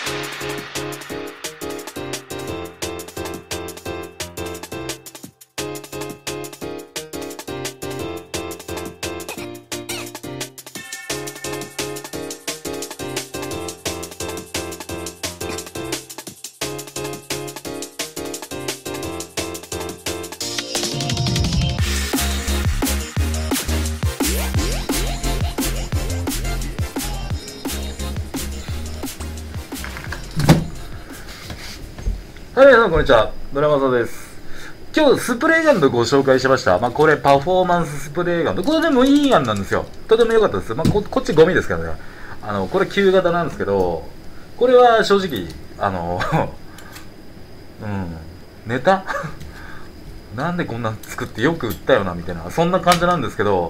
はい、皆さんこんにちは。村正です。今日スプレーガンでご紹介しました。これパフォーマンススプレーガンで、これでもいいガンなんですよ。とても良かったです。こっちゴミですけどね。これ旧型なんですけど、これは正直、ネタなんでこんなん作ってよく売ったよな、みたいな、そんな感じなんですけど、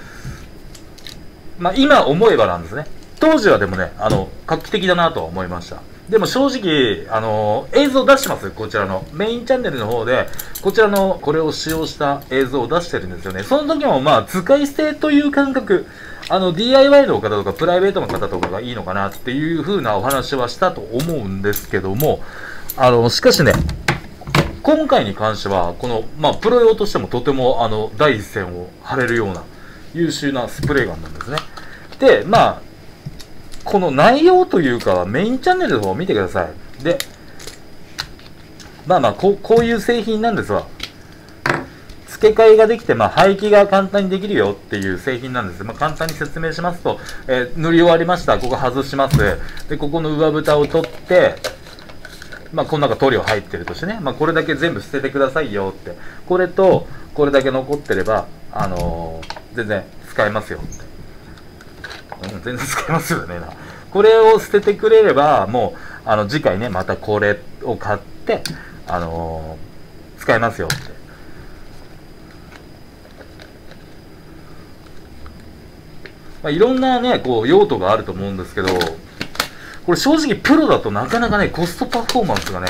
今思えばなんですね。当時はでもね、画期的だなとは思いました。でも正直、映像出してます。こちらのメインチャンネルの方で、こちらのこれを使用した映像を出してるんですよね。その時も使い捨てという感覚、DIY の方とかプライベートの方とかがいいのかなっていう風なお話はしたと思うんですけども、しかしね、今回に関しては、この、プロ用としてもとても、第一線を張れるような優秀なスプレーガンなんですね。で、この内容というか、メインチャンネルの方を見てください。で、こういう製品なんですわ。付け替えができて、廃棄が簡単にできるよっていう製品なんです。簡単に説明しますと、塗り終わりました。ここ外します。で、ここの上蓋を取って、この中塗料入ってるとしてね、これだけ全部捨ててくださいよって。これと、これだけ残ってれば、全然使えますよって。全然使えますよね。これを捨ててくれれば、もう、次回ね、またこれを買って、使えますよって。いろんなね、用途があると思うんですけど、これ正直プロだとなかなかね、コストパフォーマンスがね、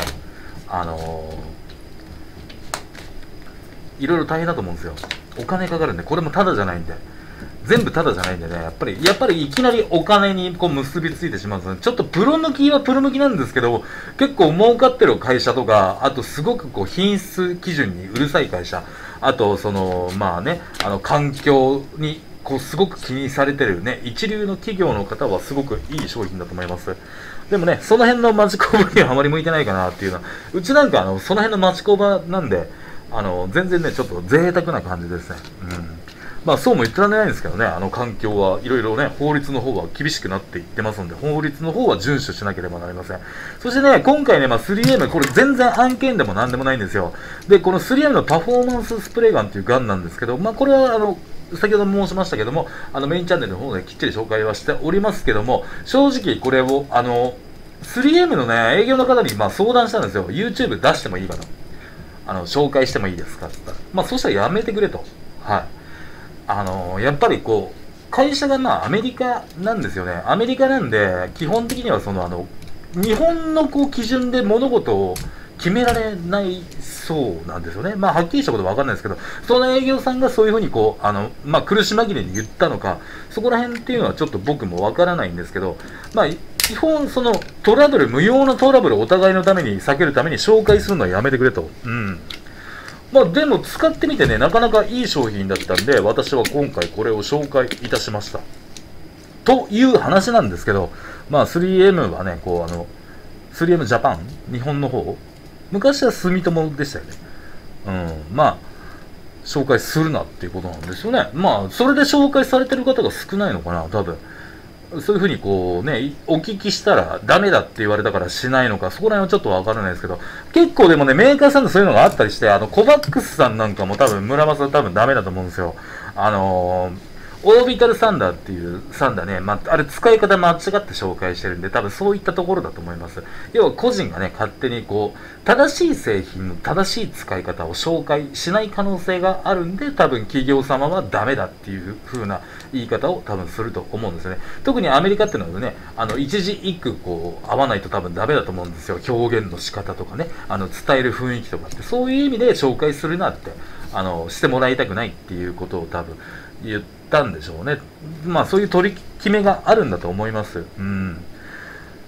いろいろ大変だと思うんですよ。お金かかるんで、これもタダじゃないんで。全部タダじゃないんでね、やっぱりいきなりお金に結びついてしまうんですね。ちょっとプロ向きはプロ向きなんですけど、結構儲かってる会社とか、あとすごく品質基準にうるさい会社、あと環境にすごく気にされてるね、一流の企業の方はすごくいい商品だと思います。でもね、その辺の町工場にはあまり向いてないかなっていうのは、うちなんかその辺の町工場なんで、全然ね、ちょっと贅沢な感じですね。そうも言ってられないんですけどね、環境はいろいろね、法律の方は厳しくなっていってますので、法律の方は遵守しなければなりません。そしてね、今回ね、3M、これ全然案件でも何でもないんですよ。で、この 3M のパフォーマンススプレーガンっていうガンなんですけど、これは先ほども申しましたけども、メインチャンネルの方できっちり紹介はしておりますけども、正直これを、3M のね、営業の方に相談したんですよ。YouTube 出してもいいかと。紹介してもいいですかって言ったら。そしたらやめてくれと。はい。やっぱり会社がアメリカなんですよね。アメリカなんで、基本的には日本の基準で物事を決められないそうなんですよね。はっきりしたことは分かんないですけど、その営業さんがそういうふうに苦し紛れに言ったのか、そこら辺っていうのはちょっと僕も分からないんですけど、基本トラブル、無用なトラブルをお互いのために避けるために紹介するのはやめてくれと。でも使ってみてね、なかなかいい商品だったんで、私は今回これを紹介いたしました。という話なんですけど、3M はね、3M ジャパン、日本の方、昔は住友でしたよね。紹介するなっていうことなんですよね。それで紹介されてる方が少ないのかな、多分。そういうふうにお聞きしたらダメだって言われたからしないのか、そこら辺はちょっとわからないですけど、結構でもね、メーカーさんでそういうのがあったりして、コバックスさんなんかも多分、村正多分ダメだと思うんですよ。オービタルサンダーっていうサンダーね、あれ使い方間違って紹介してるんで、多分そういったところだと思います。要は個人がね、勝手に正しい製品の正しい使い方を紹介しない可能性があるんで、多分企業様はダメだっていう風な言い方を多分すると思うんですよね。特にアメリカっていうのはね、一字一句合わないと多分ダメだと思うんですよ。表現の仕方とかね、伝える雰囲気とかって、そういう意味で紹介するなって、してもらいたくないっていうことを多分言ったんでしょうね。そういう取り決めがあるんだと思います。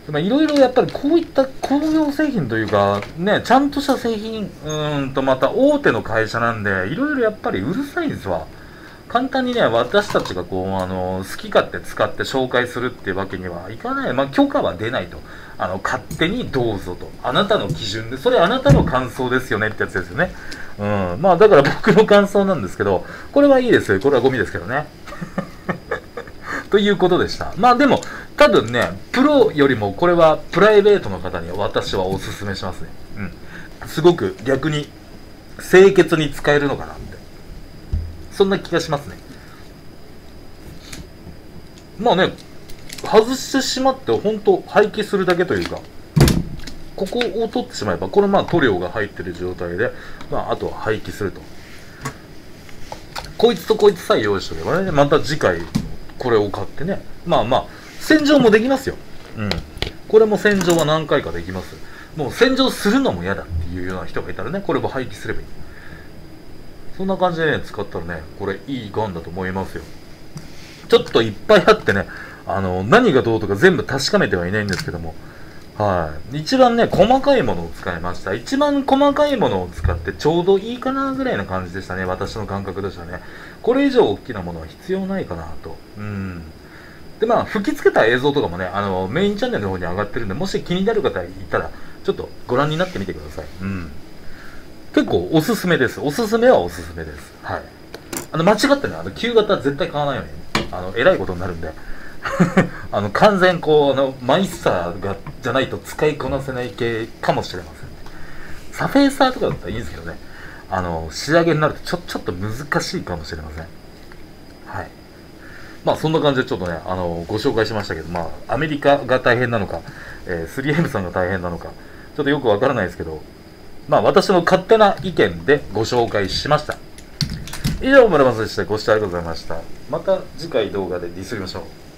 いろいろやっぱりこういった工業製品というか、ね、ちゃんとした製品、また大手の会社なんで、いろいろやっぱりうるさいんですわ。簡単にね、私たちがこう、好き勝手使って紹介するっていうわけにはいかない。まあ、許可は出ないと。勝手にどうぞと。あなたの基準で、それあなたの感想ですよねってやつですよね。まあ、だから僕の感想なんですけど、これはいいですよ。これはゴミですけどね。ということでした。まあでも、多分ね、プロよりもこれはプライベートの方に私はおすすめしますね。すごく逆に清潔に使えるのかなって。そんな気がしますね。まあね、外してしまって本当廃棄するだけというか、ここを取ってしまえば、これまあ塗料が入ってる状態で、まああとは廃棄すると。こいつとこいつさえ用意しておけばね、また次回これを買ってね、まあまあ、洗浄もできますよ。これも洗浄は何回かできます。もう洗浄するのも嫌だっていうような人がいたらね、これも廃棄すればいい。そんな感じでね、使ったらね、これいいガンだと思いますよ。ちょっといっぱいあってね、何がどうとか全部確かめてはいないんですけども、はい。一番ね、細かいものを使いました。一番細かいものを使ってちょうどいいかなぐらいな感じでしたね。私の感覚でしたね。これ以上大きなものは必要ないかなと。で、まあ、吹き付けた映像とかもね、メインチャンネルの方に上がってるんで、もし気になる方いたら、ちょっとご覧になってみてください。結構おすすめです。おすすめはおすすめです。はい。間違ってね、旧型絶対買わないように。えらいことになるんで。完全こう、マイスターが、じゃないと使いこなせない系かもしれません。サフェーサーとかだったらいいんですけどね。仕上げになるとちょっと難しいかもしれません。はい。まあそんな感じでちょっとね、ご紹介しましたけど、まあアメリカが大変なのか、3M さんが大変なのか、ちょっとよくわからないですけど、まあ私の勝手な意見でご紹介しました。以上、村松でした。ご視聴ありがとうございました。また次回動画でディスりましょう。